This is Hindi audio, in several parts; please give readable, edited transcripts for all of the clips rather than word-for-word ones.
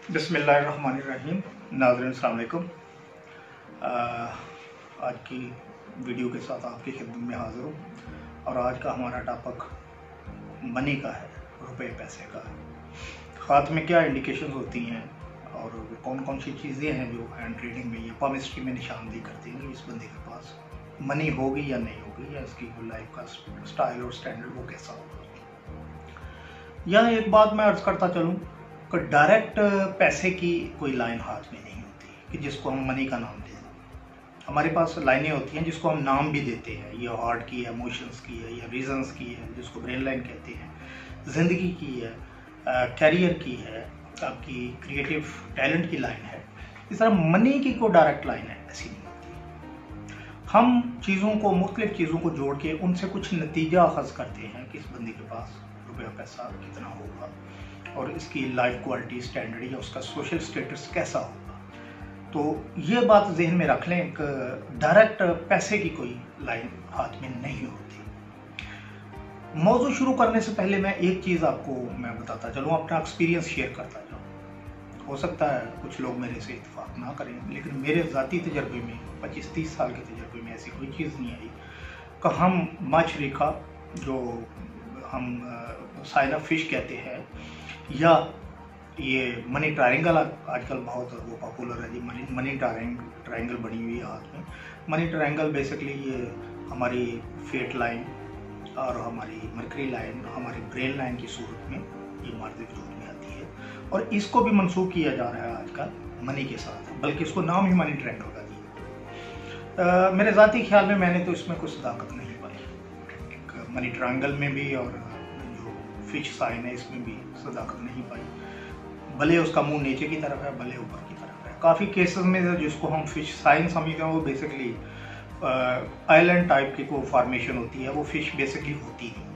बिस्मिल्लाहिर्रहमानिर्रहीम। नाज़रीन अस्सलाम वालेकुम। आज की वीडियो के साथ आपकी खिदमत में हाज़िर हूँ और आज का हमारा टॉपिक मनी का है, रुपए पैसे का। हाथ में क्या इंडिकेशन होती हैं और कौन कौन सी चीज़ें हैं जो हैंड रीडिंग में या पामिस्ट्री में निशानदेही करती हैं कि इस बंदे के पास मनी होगी या नहीं होगी, या इसकी लाइफ का स्टाइल और स्टैंडर्ड वो कैसा होगा। यहाँ एक बात मैं अर्ज़ करता चलूँ कि डायरेक्ट पैसे की कोई लाइन हाथ में नहीं होती कि जिसको हम मनी का नाम दें। हमारे पास लाइनें होती हैं जिसको हम नाम भी देते हैं, ये हार्ट की है, इमोशंस की है, या रीजंस की है, जिसको ब्रेन लाइन कहते हैं, ज़िंदगी की है, कैरियर की है, आपकी क्रिएटिव टैलेंट की लाइन है। इस तरह मनी की कोई डायरेक्ट लाइन है ऐसी नहीं होती। हम चीज़ों को, मुख्तलिफ चीज़ों को जोड़ के उनसे कुछ नतीजा अखज़ करते हैं कि इस बंदे के पास रुपया पैसा कितना होगा और इसकी लाइफ क्वालिटी स्टैंडर्ड या उसका सोशल स्टेटस कैसा होगा। तो ये बात जहन में रख लें कि डायरेक्ट पैसे की कोई लाइन हाथ में नहीं होती। मौजू शुरू करने से पहले मैं एक चीज़ आपको मैं बताता चलूँ, अपना एक्सपीरियंस शेयर करता जाऊँ। हो सकता है कुछ लोग मेरे से इत्तेफाक ना करें, लेकिन मेरे ज़ाती तजर्बे में 25-30 साल के तजर्बे में ऐसी कोई चीज़ नहीं आई कि हम माछली का, जो हम साइन ऑफ फिश कहते हैं, या ये मनी ट्रायंगल आजकल बहुत वो पॉपुलर है जी, मनी ट्रायंगल बनी हुई है हाथ में। मनी ट्रायंगल बेसिकली ये हमारी फेट लाइन और हमारी मरकरी लाइन, हमारी ब्रेन लाइन की सूरत में ये मार्द वजूद में आती है और इसको भी मंसूब किया जा रहा है आजकल मनी के साथ, बल्कि इसको नाम ही मनी ट्रायंगल का दिया। मेरे ज़ाती ख्याल में मैंने तो इसमें कुछ सदाकत नहीं पाई, मनी ट्रायंगल में भी और जो फिश साइन है इसमें भी सदाकत नहीं पाई। भले उसका मुंह नीचे की तरफ है, भले ऊपर की तरफ है। काफ़ी केसेस में जिसको हम फिश साइन समझते हैं वो बेसिकली आइलैंड टाइप की कोई फॉर्मेशन होती है, वो फिश बेसिकली होती नहीं।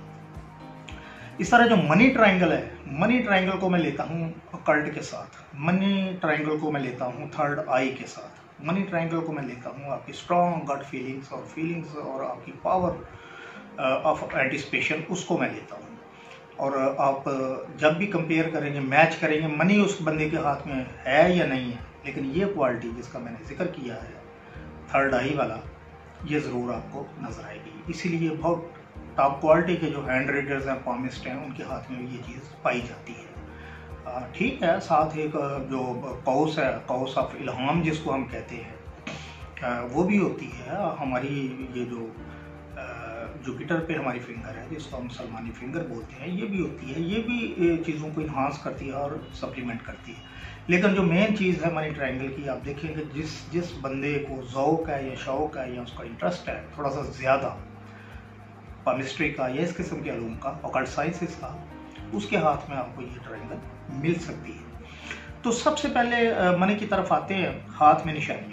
इस तरह जो मनी ट्रायंगल है, मनी ट्रायंगल को मैं लेता हूँ अकल्ट के साथ, मनी ट्रायंगल को मैं लेता हूँ थर्ड आई के साथ, मनी ट्रायंगल को मैं लेता हूँ आपकी स्ट्रॉन्ग गट फीलिंग्स और आपकी पावर ऑफ एंटिसिपेशन, उसको मैं लेता हूँ। और आप जब भी कंपेयर करेंगे, मैच करेंगे, मनी उस बंदे के हाथ में है या नहीं है, लेकिन ये क्वालिटी जिसका मैंने जिक्र किया है थर्ड आई वाला, ये ज़रूर आपको नज़र आएगी। इसीलिए बहुत टॉप क्वालिटी के जो हैंड राइटर्स हैं, पामिस्ट हैं, उनके हाथ में भी ये चीज़ पाई जाती है। ठीक है, साथ एक जो कौस है, कौस ऑफ इल्हाम जिसको हम कहते हैं, वो भी होती है। हमारी ये जो जुपिटर पे हमारी फिंगर है, जिसको हम सलमानी फिंगर बोलते हैं, ये भी होती है। ये भी चीज़ों को इन्हांस करती है और सप्लीमेंट करती है। लेकिन जो मेन चीज़ है मनी ट्रायंगल की, आप देखेंगे जिस बंदे को ज़ौक़ है या शौक़ है या उसका इंटरेस्ट है थोड़ा सा ज़्यादा पामिस्ट्री का या इस किस्म के अलूम का, ऑकल्ट साइंसेस का, उसके हाथ में आपको ये ट्रायंगल मिल सकती है। तो सबसे पहले मनी की तरफ आते हैं, हाथ में निशानियाँ।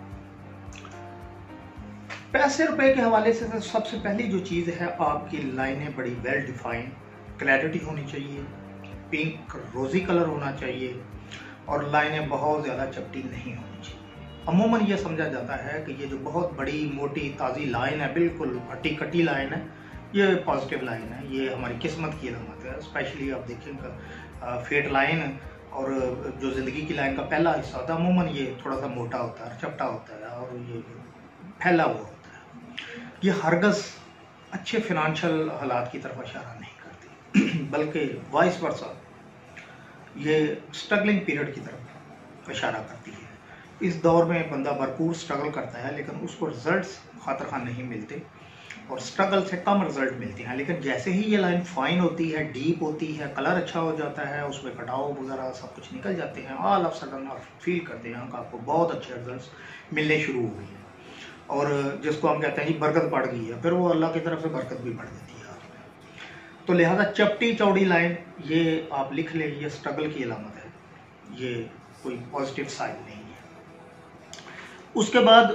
पैसे रुपए के हवाले से सबसे पहली जो चीज़ है, आपकी लाइनें बड़ी वेल डिफाइंड, क्लैरिटी होनी चाहिए, पिंक रोज़ी कलर होना चाहिए और लाइनें बहुत ज़्यादा चपटी नहीं होनी चाहिए। अमूमन ये समझा जाता है कि ये जो बहुत बड़ी मोटी ताज़ी लाइन है, बिल्कुल हट्टी कट्टी लाइन है, ये पॉजिटिव लाइन है, ये हमारी किस्मत की अलामत है। स्पेशली आप देखेंगे फेट लाइन और जो ज़िंदगी की लाइन का पहला हिस्सा होता है, अमूमन ये थोड़ा सा मोटा होता है, चपटा होता है और ये फैला हुआ होता है। ये हरगज़ अच्छे फिनंशियल हालात की तरफ इशारा नहीं करती, बल्कि वाइस वर्सा ये स्ट्रगलिंग पीरियड की तरफ इशारा करती है। इस दौर में बंदा भरपूर स्ट्रगल करता है, लेकिन उसको रिजल्ट्स खातर खान नहीं मिलते और स्ट्रगल से कम रिजल्ट मिलते हैं। लेकिन जैसे ही ये लाइन फाइन होती है, डीप होती है, कलर अच्छा हो जाता है, उसमें कटाव वगैरह सब कुछ निकल जाते हैं, ऑल ऑफ सडन आप फील करते हैं कि आपको बहुत अच्छे रिजल्ट्स मिलने शुरू हो गए हैं और जिसको हम कहते हैं कि बरकत पड़ गई है, फिर वो अल्लाह की तरफ से बरकत भी बढ़ जाती है हाथ में। तो लिहाजा चपटी चौड़ी लाइन ये आप लिख लें, ये स्ट्रगल की अलामत है, ये कोई पॉजिटिव साइन नहीं है। उसके बाद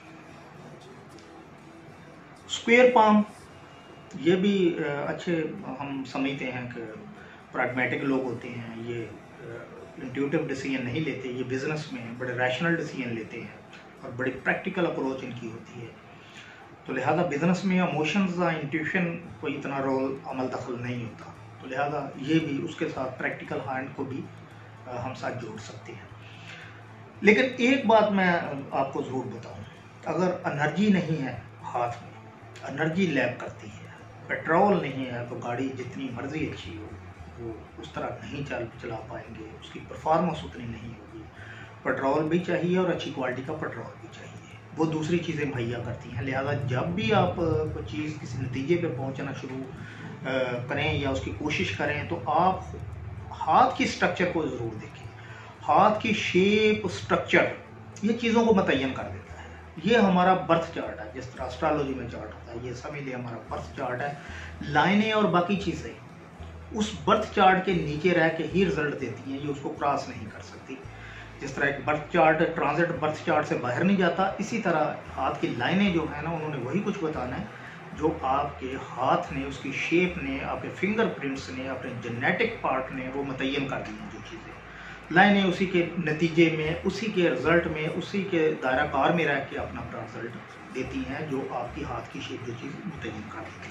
स्क्वायर पाम, ये भी अच्छे हम समझते हैं कि प्रैग्मेटिक लोग होते हैं, ये इंट्यूटिव डिसीजन नहीं लेते, ये बिजनेस में बड़े रैशनल डिसीजन लेते हैं और बड़ी प्रैक्टिकल अप्रोच इनकी होती है। तो लिहाजा बिजनेस में इमोशंस या इंट्यूशन कोई इतना रोल अमल दखल नहीं होता। तो लिहाजा ये भी उसके साथ प्रैक्टिकल हैंड को भी हम साथ जोड़ सकते हैं। लेकिन एक बात मैं आपको ज़रूर बताऊं, अगर एनर्जी नहीं है हाथ में, एनर्जी लैग करती है, पेट्रोल नहीं है, तो गाड़ी जितनी मर्जी अच्छी हो वो उस तरह नहीं चला पाएंगे, उसकी परफॉर्मेंस उतनी नहीं होगी। पेट्रोल भी चाहिए और अच्छी क्वालिटी का पेट्रोल भी चाहिए, वो दूसरी चीज़ें मुहैया करती हैं। लिहाजा जब भी आप कोई चीज़ किसी नतीजे पे पहुंचना शुरू करें या उसकी कोशिश करें, तो आप हाथ की स्ट्रक्चर को ज़रूर देखें। हाथ की शेप, स्ट्रक्चर, ये चीज़ों को मुतय्यन कर देता है। ये हमारा बर्थ चार्ट है, जिस तरह एस्ट्रोलॉजी में चार्ट होता है, ये समझ लिया हमारा बर्थ चार्ट है। लाइनें और बाकी चीज़ें उस बर्थ चार्ट के नीचे रह के ही रिजल्ट देती हैं, ये उसको क्रॉस नहीं कर सकती। जिस तरह एक birth chart transit birth chart से बाहर नहीं जाता, इसी तरह हाथ की लाइनें जो है ना, उन्होंने वही कुछ बताना है जो आपके हाथ ने, उसकी शेप ने, आपके फिंगरप्रिंट्स ने, अपने जेनेटिक पार्ट ने वो मुतय्यन कर दी हैं। जो चीज़ें लाइनें उसी के नतीजे में, उसी के रिजल्ट में, उसी के दायरा कार में रह के अपना अपना रिजल्ट देती हैं, जो आपकी हाथ की शेप जो चीज़ मुतय्यन कर देती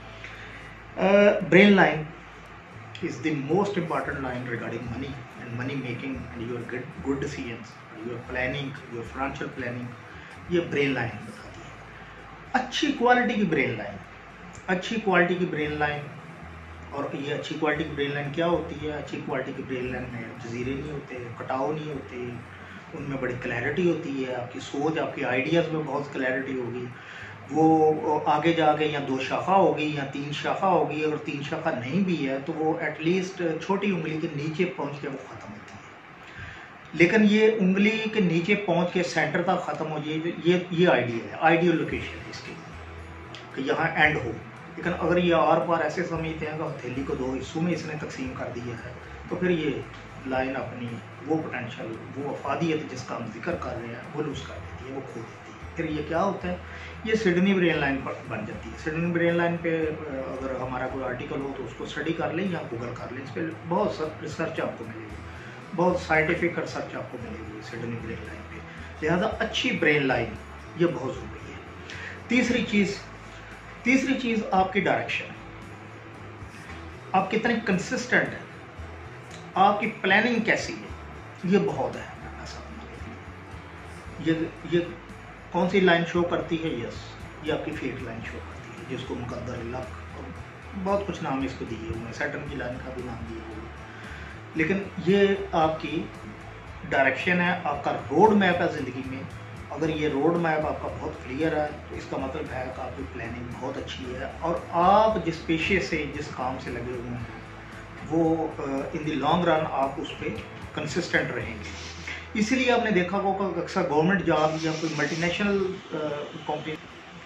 है। Brain line is the most important line regarding money and money making and your good decisions, your planning, your financial planning, ये ब्रेन लाइन बताती है। अच्छी क्वालिटी की ब्रेन लाइन, अच्छी क्वालिटी की ब्रेन लाइन। और ये अच्छी क्वालिटी की ब्रेन लाइन क्या होती है? अच्छी क्वालिटी की ब्रेन लाइन में जजीरे नहीं होते, कटाव नहीं होते, उनमें बड़ी क्लैरिटी होती है। आपकी सोच, आपके आइडियाज़ में बहुत क्लैरिटी होगी। वो आगे जाके या 2 शाखा होगी या 3 शाखा होगी। अगर 3 शाखा नहीं भी है तो वो एटलीस्ट छोटी उंगली के नीचे पहुंच के वो ख़त्म होती है। लेकिन ये उंगली के नीचे पहुंच के सेंटर तक ख़त्म हो जाए, ये आइडियल है, आइडियल लोकेशन है इसकी, कि यहाँ एंड हो। लेकिन अगर ये आर पार ऐसे समझते हैं कि हथेली को 2 हिस्सों में इसने तकसीम कर दिया है, तो फिर ये लाइन अपनी वो पोटेंशियल, वो अफादियत जिसका हम जिक्र कर रहे हैं, वो लूज़ कर देती है, वो खो देती है। फिर ये क्या होता है? ये सिडनी ब्रेन लाइन बन जाती है। सिडनी ब्रेन लाइन पे अगर हमारा कोई आर्टिकल हो तो उसको स्टडी कर लें या गूगल कर लें, इस पर बहुत रिसर्च आपको मिलेगी, बहुत साइंटिफिक रिसर्च आपको मिलेगी सिडनी ब्रेन लाइन पे। लिहाजा अच्छी ब्रेन लाइन ये बहुत ज़रूरी है। तीसरी चीज़ आपकी डायरेक्शन, आप कितने कंसिस्टेंट हैं, आपकी प्लानिंग कैसी है, ये बहुत है। ये कौन सी लाइन शो करती है? यस, ये आपकी फेट लाइन शो करती है, जिसको मुकद्दर, लक, बहुत कुछ नाम इसको दिए हुए हैं, सैटर्न की लाइन का भी नाम दिए हुए हैं। लेकिन ये आपकी डायरेक्शन है, आपका रोड मैप है ज़िंदगी में। अगर ये रोड मैप आपका बहुत क्लियर है तो इसका मतलब है कि आपकी प्लानिंग बहुत अच्छी है, और आप जिस पेशे से, जिस काम से लगे हुए हैं, वो इन द लॉन्ग रन आप उस पर कंसिस्टेंट रहेंगे। इसीलिए आपने देखा होगा कि अक्सर गवर्नमेंट जॉब या कोई मल्टीनेशनल कंपनी,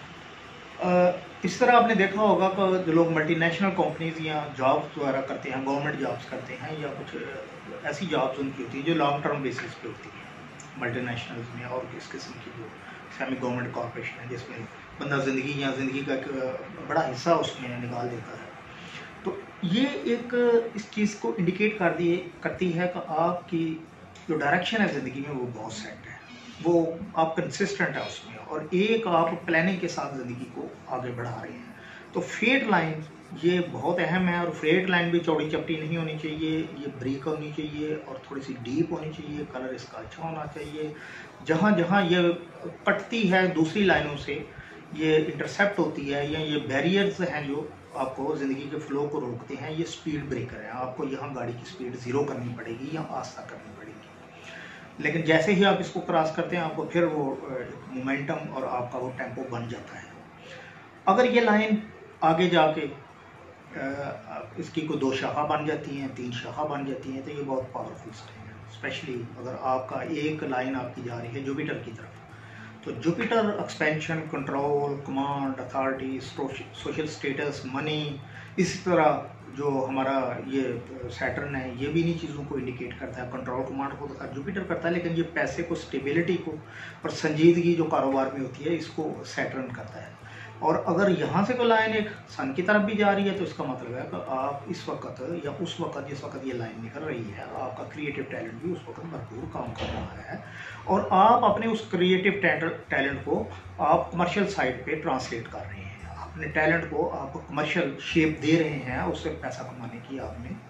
इस तरह आपने देखा होगा कि जो लोग मल्टीनेशनल कंपनीज या जॉब्स वगैरह करते हैं, गवर्नमेंट जॉब्स करते हैं, या कुछ ऐसी जॉब्स उनकी होती है जो लॉन्ग टर्म बेसिस पे होती है मल्टीनेशनल्स में, और इस किस्म की जो सेमी गवर्नमेंट कॉर्पोरेशन है, जिसमें बंदा ज़िंदगी का एक बड़ा हिस्सा उसमें निकाल देता है। तो ये एक इस चीज़ को इंडिकेट करती है कि आपकी जो डायरेक्शन है ज़िंदगी में वो बहुत सेट है, वो आप कंसिस्टेंट है उसमें, और एक आप प्लानिंग के साथ ज़िंदगी को आगे बढ़ा रहे हैं। तो फेट लाइन ये बहुत अहम है, और फेट लाइन भी चौड़ी चपटी नहीं होनी चाहिए, ये ब्रीक होनी चाहिए और थोड़ी सी डीप होनी चाहिए, कलर इसका अच्छा होना चाहिए। जहाँ जहाँ ये कटती है दूसरी लाइनों से, ये इंटरसेप्ट होती है, या ये बैरियर्स हैं जो आपको ज़िंदगी के फ्लो को रोकते हैं, ये स्पीड ब्रेकर है। आपको यहाँ गाड़ी की स्पीड 0 करनी पड़ेगी या आस्था करनी पड़ेगी। लेकिन जैसे ही आप इसको क्रॉस करते हैं, आपको फिर वो मोमेंटम और आपका वो टेम्पो बन जाता है। अगर ये लाइन आगे जाके इसकी को 2 शाखा बन जाती हैं, 3 शाखा बन जाती हैं, तो ये बहुत पावरफुल स्टेज है। स्पेशली अगर आपका एक लाइन आपकी जा रही है जुपिटर की तरफ, तो Jupiter expansion, control, command, authority, social status, money, इसी तरह जो हमारा ये सैटर्न है, ये भी इन्हीं चीज़ों को इंडिकेट करता है। कंट्रोल कमांड को तो जुपिटर करता है, लेकिन ये पैसे को, स्टेबिलिटी को और संजीदगी जो कारोबार में होती है, इसको सैटर्न करता है। और अगर यहाँ से कोई लाइन एक सन की तरफ भी जा रही है, तो इसका मतलब है कि आप इस वक्त या उस वक्त, जिस वक्त ये लाइन निकल रही है, आपका क्रिएटिव टैलेंट भी उस वक्त भरपूर काम कर रहा है, और आप अपने उस क्रिएटिव टैलेंट को आप कमर्शियल साइड पे ट्रांसलेट कर रहे हैं। अपने टैलेंट को आप कमर्शियल शेप दे रहे हैं, उससे पैसा कमाने की आप में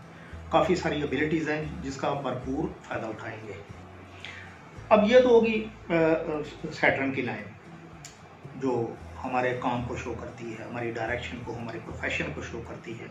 काफ़ी सारी एबिलिटीज़ हैं जिसका आप भरपूर फ़ायदा उठाएंगे। अब ये तो होगी सैटर्न की लाइन जो हमारे काम को शो करती है, हमारी डायरेक्शन को, हमारे प्रोफेशन को शो करती है।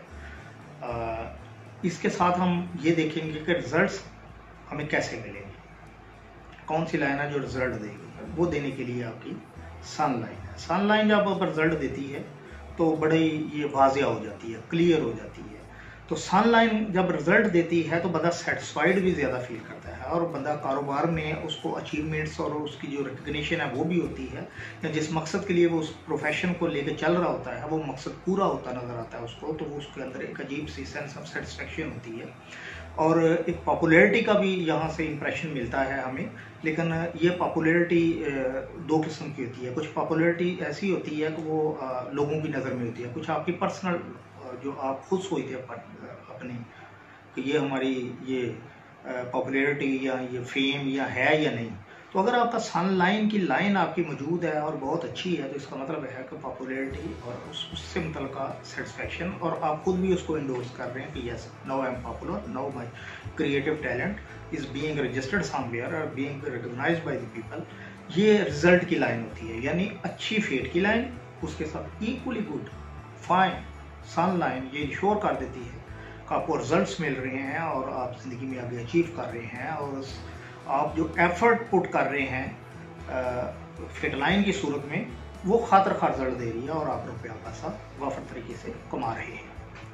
इसके साथ हम ये देखेंगे कि रिजल्ट्स हमें कैसे मिलेंगे, कौन सी लाइन है जो रिजल्ट देगी। वो देने के लिए आपकी सन लाइन है। सन लाइन जब आप रिजल्ट देती है तो बड़े ये वाज़िया हो जाती है, क्लियर हो जाती है। तो सन लाइन जब रिजल्ट देती है तो बंदा सेटिस्फाइड भी ज़्यादा फील करता है और बंदा कारोबार में उसको अचीवमेंट्स और उसकी जो रिकग्निशन है वो भी होती है, या जिस मकसद के लिए वो उस प्रोफेशन को लेकर चल रहा होता है वो मकसद पूरा होता नज़र आता है उसको, तो वो उसके अंदर एक अजीब सी सेंस ऑफ सेटिस्फेक्शन होती है। और एक पॉपुलैरिटी का भी यहाँ से इम्प्रेशन मिलता है हमें। लेकिन ये पॉपुलैरिटी दो किस्म की होती है। कुछ पॉपुलैरिटी ऐसी होती है कि वो लोगों की नज़र में होती है, कुछ आपकी पर्सनल जो आप खुद सोचते हैं अपनी कि ये हमारी ये पॉपुलैरिटी या ये फेम या है या नहीं। तो अगर आपका सन लाइन की लाइन आपकी मौजूद है और बहुत अच्छी है तो इसका मतलब है कि पॉपुलैरिटी और उससे मतलब का सेटिस्फेक्शन, और आप खुद भी उसको इंडोर्स कर रहे हैं कि yes now I am popular, now my creative talent is being registered somewhere और being recognised by the people. ये रिजल्ट की लाइन होती है, यानी अच्छी फेट की लाइन, उसके साथ equally good fine sun line ये इंश्योर कर देती है कि आपको रिजल्ट्स मिल रहे हैं और आप ज़िंदगी में आगे अचीव कर रहे हैं, और आप जो एफर्ट पुट कर रहे हैं फिट लाइन की सूरत में वो खातर खा रिजल्ट दे रही है और आप रुपया पैसा वाफर तरीके से कमा रहे हैं।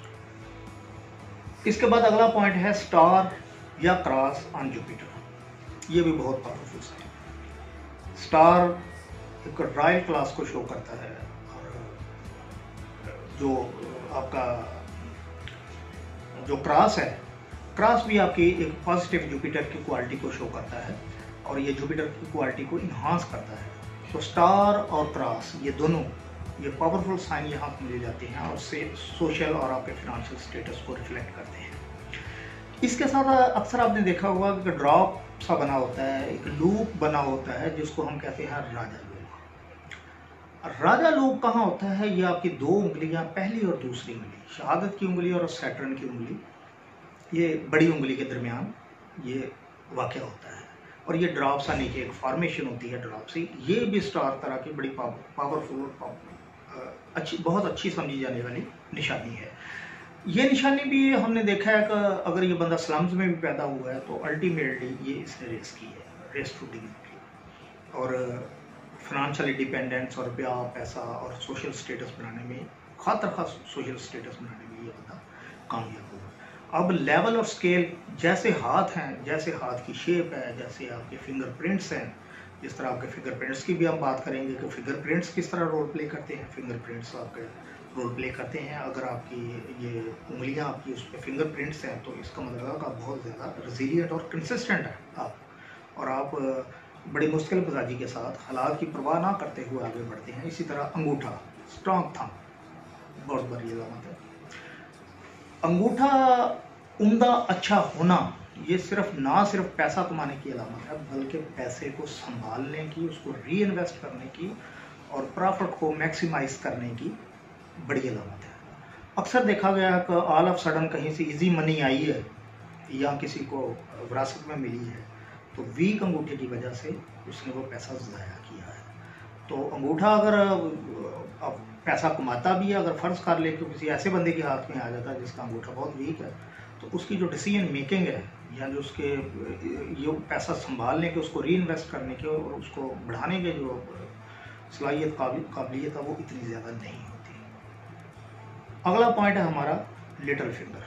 इसके बाद अगला पॉइंट है स्टार या क्रॉस ऑन जुपिटर। ये भी बहुत पावरफुल है। स्टार एक रॉयल क्लास को शो करता है, और जो आपका जो क्रॉस है, क्रॉस भी आपकी एक पॉजिटिव जुपिटर की क्वालिटी को शो करता है और ये जुपिटर की क्वालिटी को इन्हांस करता है। तो स्टार और क्रॉस ये दोनों ये पावरफुल साइन यहाँ पर मिले जाते हैं और से सोशल और आपके फाइनेंशियल स्टेटस को रिफ्लेक्ट करते हैं। इसके साथ अक्सर आपने देखा होगा कि ड्रॉप सा बना होता है, एक लूप बना होता है जिसको हम कहते हैं राजा लूप। राजा लूप कहाँ होता है? ये आपकी दो उंगलियां, पहली और दूसरी उंगली, शहादत की उंगली और सैटर्न की उंगली, ये बड़ी उंगली के दरमियान ये वाक़ होता है और ये ड्रॉप सा नीचे एक फॉर्मेशन होती है ड्रॉप सी। ये भी स्टार तरह की बड़ी पावरफुल अच्छी, बहुत अच्छी समझी जाने वाली निशानी है। ये निशानी भी हमने देखा है कि अगर ये बंदा स्लम्स में भी पैदा हुआ है तो अल्टीमेटली ये इसने रेस की है, रेस टू डिग्री, और फाइनेंशियल इंडिपेंडेंस और ब्याह पैसा और सोशल स्टेटस बनाने में, खातर खास सोशल स्टेटस बनाने में ये बंदा कामयाब हुआ। अब लेवल और स्केल, जैसे हाथ हैं, जैसे हाथ की शेप है, जैसे आपके फिंगरप्रिंट्स हैं, जिस तरह आपके फिंगरप्रिंट्स की भी हम बात करेंगे कि फिंगरप्रिंट्स किस तरह रोल प्ले करते हैं। फिंगरप्रिंट्स आपके रोल प्ले करते हैं। अगर आपकी ये उंगलियां आपकी उस पर फिंगरप्रिंट्स हैं तो इसका मतलब है कि आप बहुत ज़्यादा रेजिलिएंट और कंसिस्टेंट है आप, और आप बड़ी मुश्किल मिजाजी के साथ हालात की परवाह ना करते हुए आगे बढ़ते हैं। इसी तरह अंगूठा, स्ट्रॉन्ग थंब, बहुत बड़ी अलामत है। अंगूठा उम्दा अच्छा होना ये सिर्फ पैसा कमाने की अलामत है, बल्कि पैसे को संभालने की, उसको री इन्वेस्ट करने की और प्रॉफिट को मैक्सिमाइज करने की बड़ी अलामत है। अक्सर देखा गया कि ऑल ऑफ सडन कहीं से इजी मनी आई है या किसी को विरासत में मिली है तो वीक अंगूठे की वजह से उसने वो पैसा ज़ाया किया है। तो अंगूठा अगर अब पैसा कमाता भी है, अगर फ़र्ज़ कर ले कि किसी ऐसे बंदे के हाथ में आ जाता है जिसका अंगूठा बहुत वीक है, तो उसकी जो डिसीजन मेकिंग है या जो उसके ये पैसा संभालने के, उसको री इन्वेस्ट करने के और उसको बढ़ाने के जो सलाहियत काबिलियत है वो इतनी ज़्यादा नहीं होती। अगला पॉइंट है हमारा लिटिल फिंगर,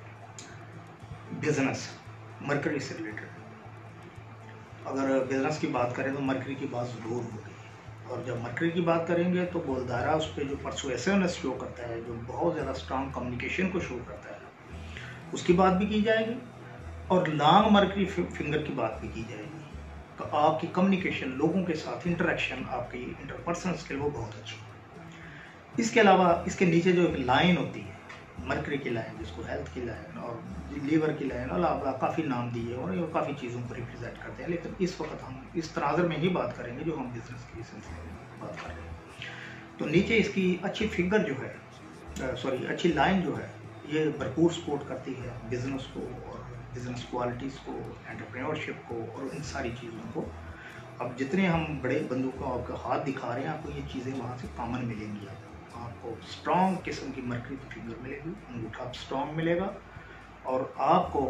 बिजनेस, मरकरी से रिलेटेड। अगर बिजनेस की बात करें तो मरकरी की बात ज़रूर होगी, और जब मरकरी की बात करेंगे तो बोलदारा उस पर जो परसुएसिवनेस शो करता है, जो बहुत ज़्यादा स्ट्रांग कम्युनिकेशन को शो करता है, उसकी बात भी की जाएगी। और लॉन्ग मरकरी फिंगर की बात भी की जाएगी, तो आपकी कम्युनिकेशन, लोगों के साथ इंटरेक्शन, आपकी इंटरपर्सनल स्किल वो बहुत अच्छी है। इसके अलावा इसके नीचे जो एक लाइन होती है, मरकरी की लाइन, जिसको हेल्थ की लाइन और लीवर की लाइन और काफ़ी नाम दिए और ये काफ़ी चीज़ों को रिप्रेजेंट करते हैं, लेकिन इस वक्त हम इस तनाज़र में ही बात करेंगे जो हम बिजनेस के सिलसिले में बात कर रहे हैं। तो नीचे इसकी अच्छी फिगर जो है, अच्छी लाइन जो है, ये भरपूर सपोर्ट करती है बिज़नेस को और बिज़नेस क्वालिटीज़ को, एंटरप्रेन्योरशिप को और इन सारी चीज़ों को। अब जितने हम बड़े बंदों को आपका हाथ दिखा रहे हैं, आपको ये चीज़ें वहाँ से कॉमन मिलेंगी। आपको स्ट्रॉन्ग किस्म की मरकरी फिंगर मिलेगी, अंगूठा स्ट्रॉन्ग मिलेगा और आपको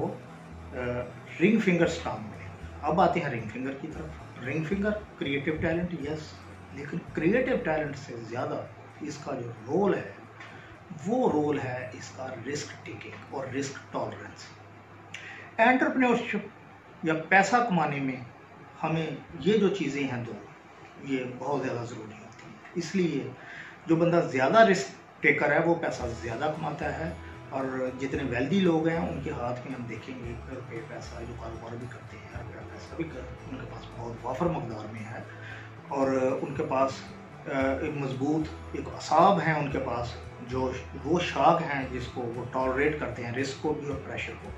रिंग फिंगर स्ट्रॉन्ग मिलेगा। अब आते हैं रिंग फिंगर की तरफ। Ring finger creative talent, yes, लेकिन क्रिएटिव टैलेंट से ज़्यादा इसका जो रोल है वो रोल है इसका रिस्क टेकिंग और रिस्क टॉलरेंस। एंटरप्रेन्योरशिप या पैसा कमाने में हमें ये जो चीज़ें हैं दो, ये बहुत ज़्यादा ज़रूरी होती हैं। इसलिए जो बंदा ज़्यादा रिस्क टेकर है वो पैसा ज़्यादा कमाता है, और जितने वेल्दी लोग हैं उनके हाथ में हम देखेंगे रुपये पैसा, जो कारोबार भी करते हैं रुपया पैसा भी उनके पास बहुत वाफर मकदार में है, और उनके पास एक मजबूत एक असाब हैं उनके पास, जो वो शाख हैं जिसको वो टॉलरेट करते हैं रिस्क को भी और प्रेशर को।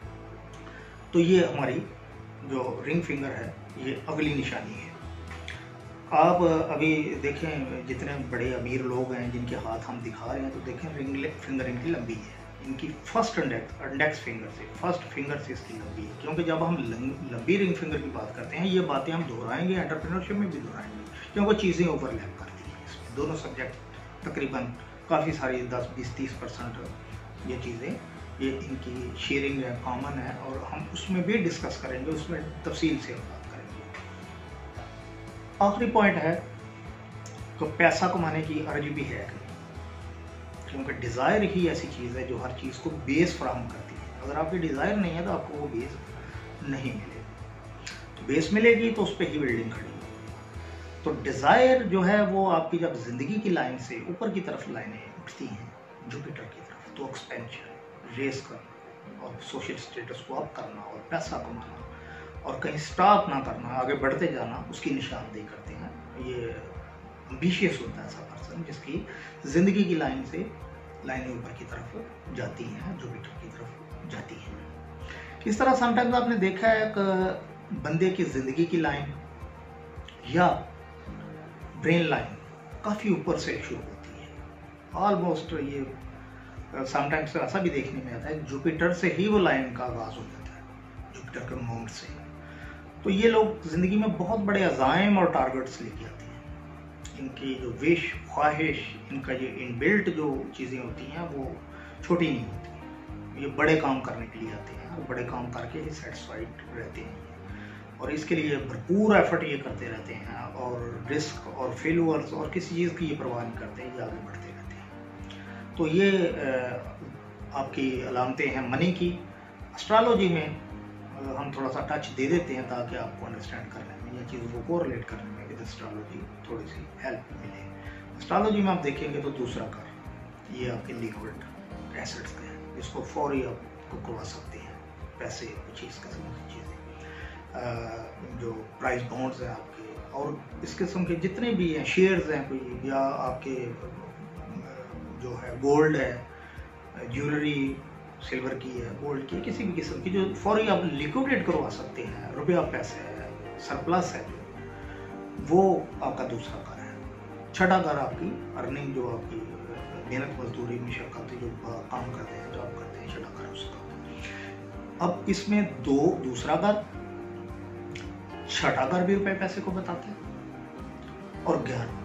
तो ये हमारी जो रिंग फिंगर है ये अगली निशानी है। आप अभी देखें जितने बड़े अमीर लोग हैं जिनके हाथ हम दिखा रहे हैं, तो देखें रिंग फिंगर इनकी लंबी है, इनकी फर्स्ट इंडेक्स फिंगर से, फर्स्ट फिंगर से इसकी लंबी है। क्योंकि जब हम लंबी रिंग फिंगर की बात करते हैं, ये बातें हम दोहराएंगे, एंटरप्रेन्योरशिप में भी दोहराएंगे, क्योंकि चीज़ें ओवरलैप करती हैं इसमें। दोनों सब्जेक्ट तकरीबन काफ़ी सारी 10-20-30% ये चीज़ें ये इनकी शेयरिंग है, कॉमन है, और हम उसमें भी डिस्कस करेंगे, उसमें तफसील से बात करेंगे। आखिरी पॉइंट है तो पैसा कमाने की अर्ज भी है, क्योंकि डिज़ायर ही ऐसी चीज़ है जो हर चीज़ को बेस फराहम करती है। अगर आपकी डिज़ायर नहीं है तो आपको वो बेस नहीं मिलेगा। तो बेस मिलेगी तो उस पर ही बिल्डिंग खड़ी होगी। तो डिज़ायर जो है वो आपकी जब ज़िंदगी की लाइन से ऊपर की तरफ लाइनें उठती हैं जुपिटर की तरफ, तो एक्सपेंशन, रेस करना और सोशल स्टेटस को अप करना और पैसा कमाना और कहीं स्टॉप ना करना, आगे बढ़ते जाना, उसकी निशानदेही करते हैं। ये एम्बिशियस होता है ऐसा पर्सन जिसकी ज़िंदगी की लाइन से लाइनें ऊपर की तरफ जाती हैं, जुपिटर की तरफ जाती हैं। इस तरह समटाइम्स आपने देखा है कि बंदे की ज़िंदगी की लाइन या ब्रेन लाइन काफ़ी ऊपर से शुरू होती है। ऑलमोस्ट ये समटाइम्स ऐसा भी देखने में आता है जुपिटर से ही वो लाइन का आगाज़ हो जाता है, जुपिटर के माउंट से। तो ये लोग ज़िंदगी में बहुत बड़े अज़ाइम और टारगेट्स लेके आते हैं। इनकी जो विश, ख्वाहिश, इनका ये इनबिल्ट जो चीज़ें होती हैं वो छोटी नहीं होती। ये बड़े काम करने के लिए आते हैं और बड़े काम करके ही सेटिस्फाइड रहते हैं, और इसके लिए भरपूर एफर्ट ये करते रहते हैं, और रिस्क और फेल्यूअर्स और किसी चीज़ की ये परवाह नहीं करते, ये आगे बढ़ते रहते हैं। तो ये आपकी अलामतें हैं मनी की। एस्ट्रोलॉजी में हम थोड़ा सा टच दे देते हैं ताकि आपको अंडरस्टैंड करने में या चीज़ों को कोरिलेट करने में विद एस्ट्रोलॉजी थोड़ी सी हेल्प मिले। एस्ट्रोलॉजी में आप देखेंगे तो दूसरा घर ये आपके लिक्विड एसेट्स का है, जिसको फौरी आपको करवा सकते हैं, पैसे, कुछ इस किस्म की चीज़ें, जो प्राइस बॉन्ड्स हैं आपके, और इस किस्म के जितने भी हैं, शेयर्स हैं कोई, या आपके जो है गोल्ड है, ज्वेलरी सिल्वर की है, गोल्ड की, किसी भी किस्म की जो फौरी आप लिक्विडेट करवा सकते हैं, रुपया पैसे है, सरप्लस है, जो वो आपका दूसरा घर है। छठा घर आपकी अर्निंग, जो आपकी मेहनत मजदूरी मशक्कत जो काम करते हैं, जॉब करते हैं, छठा घर उसका। अब इसमें दूसरा घर, छठा घर भी रुपए पैसे को बताता है, और 11वां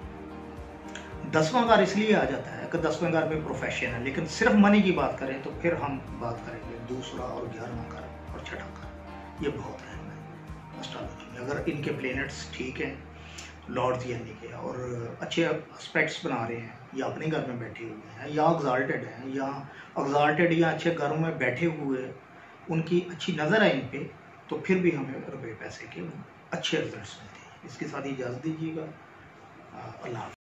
घर, 10वां घर इसलिए आ जाता है कि 10वें घर में प्रोफेशन है, लेकिन सिर्फ मनी की बात करें तो फिर हम बात करेंगे दूसरा और 11वां घर और छठा घर। ये बहुत अहम है एस्ट्रोलॉजी में। अगर इनके प्लैनेट्स ठीक हैं, लॉर्ड्स यानी के, और अच्छे एस्पेक्ट्स बना रहे हैं, या अपने घर में बैठे हुए हैं, या एग्जाल्टेड हैं, या एग्जाल्टेड या अच्छे घरों में बैठे हुए, उनकी अच्छी नज़र है इन पे, तो फिर भी हमें रुपये पैसे के अच्छे रिजल्ट्स मिलते हैं। इसके साथ ही इजाज़त दीजिएगा। अल्लाह।